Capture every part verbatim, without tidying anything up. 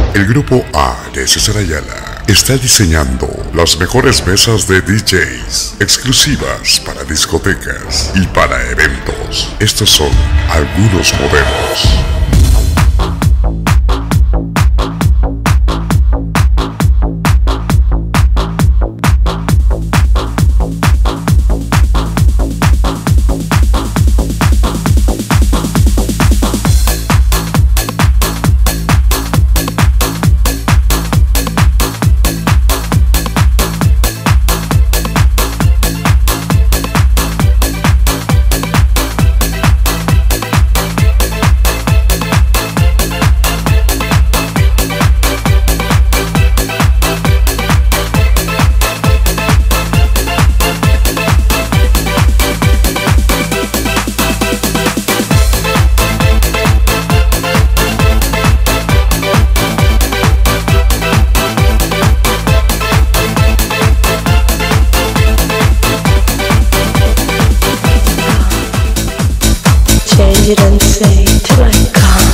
El grupo A de César Ayala está diseñando las mejores mesas de D Js exclusivas para discotecas y para eventos. Estos son algunos modelos. Change it and say till I come,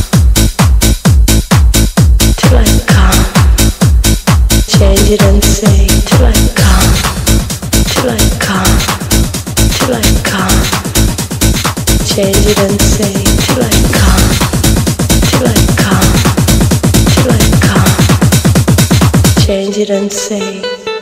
till I come. Change it and say till I come, till I come, till I come. Change it and say till I come, till I come, till I come. Change it and say.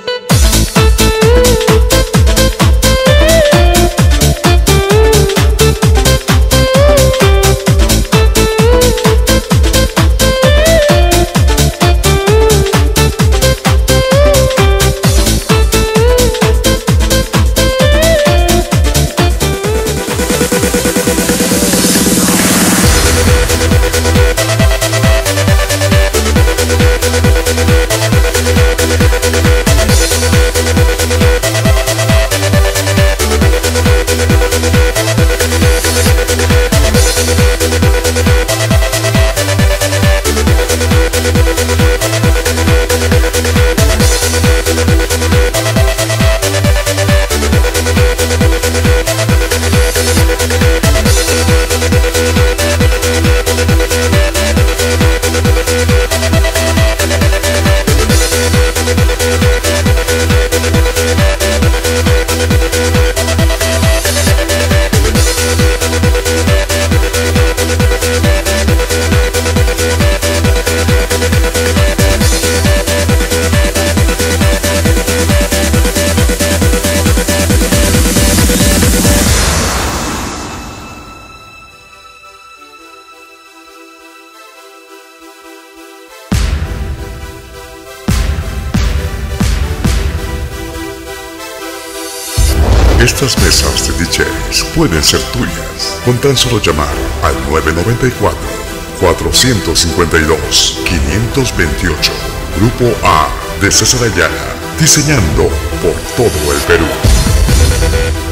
Estas mesas de D Js pueden ser tuyas con tan solo llamar al nueve nueve cuatro, cuatro cinco dos, cinco dos ocho. Grupo A de César Ayala, diseñando por todo el Perú.